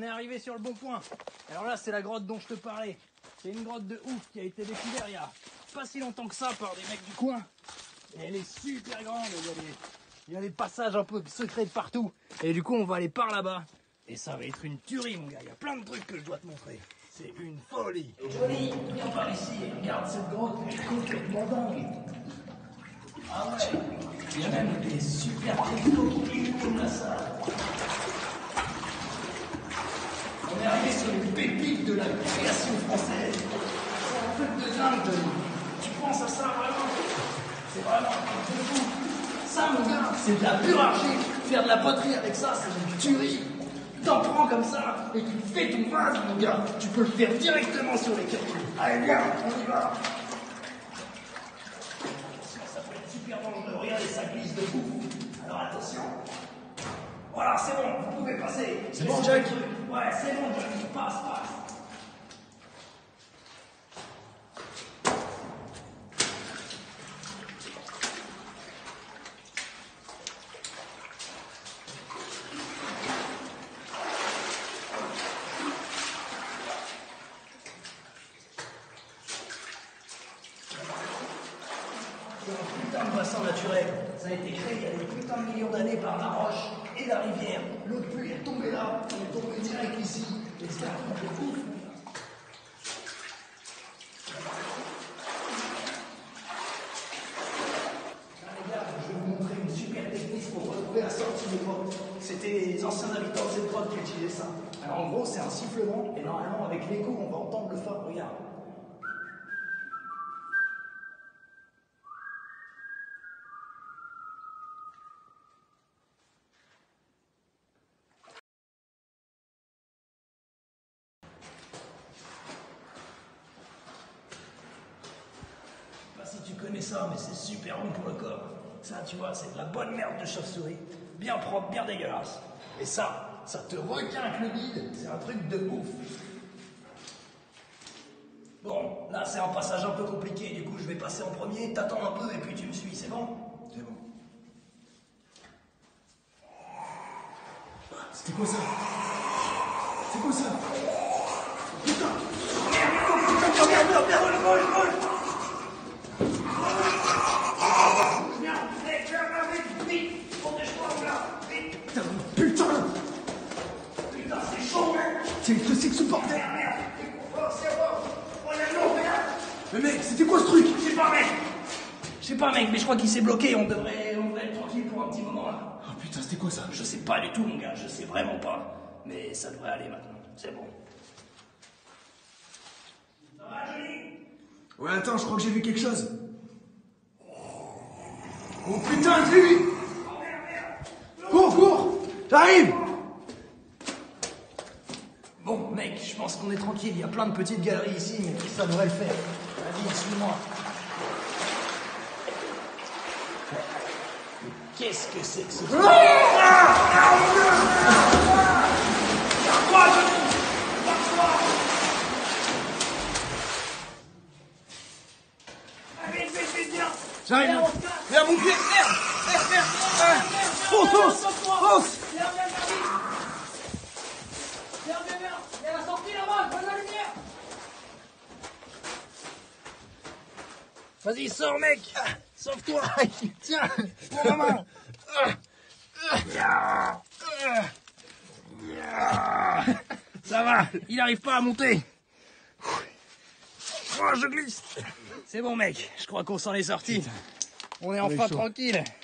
est arrivé sur le bon point. Alors là, c'est la grotte dont je te parlais. C'est une grotte de ouf qui a été découverte il y a pas si longtemps que ça par des mecs du coin. Et elle est super grande, il y a des passages un peu secrets de partout. Et du coup, on va aller par là-bas. Et ça va être une tuerie, mon gars. Il y a plein de trucs que je dois te montrer. C'est une folie. Johnny, viens par ici et regarde cette grotte. Elle est complètement dingue. Ah ouais. Il y a même des super cristaux qui illuminent la salle. On est arrivé sur les pépites de la création française. C'est un truc de dingue, Johnny. Tu penses à ça vraiment? C'est vraiment un truc de fou. Ça, mon gars, c'est de la pure argile. Faire de la poterie avec ça, c'est une tuerie. T'en prends comme ça et tu fais ton vase, mon gars. Tu peux le faire directement sur les cailloux. Allez, viens, on y va. Ça peut être super dangereux. Regardez, ça glisse de fou. Alors attention. Voilà, c'est bon, vous pouvez passer. C'est bon, Jack? Ouais, c'est bon, Jack. Passe. C'est un putain de bassin naturel. Ça a été créé il y a des putains de millions d'années par la roche et la rivière. L'eau de pluie est tombée là, elle est tombée direct ici. Et c'est un truc de ouf. Là, les gars, je vais vous montrer une super technique pour retrouver la sortie de grotte. C'était les anciens habitants de cette grotte qui utilisaient ça. Alors en gros, c'est un sifflement et normalement, avec l'écho, on va entendre le phare. Regarde. Si tu connais ça, mais c'est super bon pour le corps. Ça, tu vois, c'est de la bonne merde de chauve-souris. Bien propre, bien dégueulasse. Et ça te requinque le bide. C'est un truc de ouf. Bon, là, c'est un passage un peu compliqué. Du coup, je vais passer en premier. T'attends un peu et puis tu me suis. C'est bon? C'est bon. C'était quoi ça? C'est quoi ça? Putain! Merde, Putain! putain, c'est chaud, mec! C'est que c'est que ce bordel! Merde! Oh, c'est bon! Oh, la lampe, regarde! Mais mec, c'était quoi ce truc? Je sais pas, mec, mais je crois qu'il s'est bloqué. On devrait être tranquille pour un petit moment, là. Oh putain, c'était quoi ça? Je sais pas du tout, mon gars, je sais vraiment pas. Mais ça devrait aller maintenant, c'est bon. Ça va, Johnny? Ouais, attends, je crois que j'ai vu quelque chose. Oh putain, c'est lui! Oh merde! Cours! J'arrive! Bon, mec, je pense qu'on est tranquille. Il y a plein de petites galeries ici, mais ça devrait le faire. Vas-y, suis-moi. Mais qu'est-ce que c'est que ce truc? J'arrive! Viens, mon pied! Merde! Fonce! Viens, il y a la sortie là-bas, je vois la lumière. Vas-y, sors, mec! Sauve-toi! Tiens! Pour maman! Ça va, il arrive pas à monter. Oh, je glisse. C'est bon, mec, je crois qu'on s'en est sorti. On est enfin tranquille.